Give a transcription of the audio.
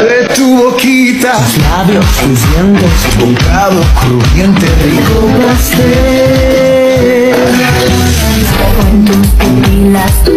de tu boquita, tus labios, tus dientes, tu bocado crujiente, rico placer. Con tus pupilas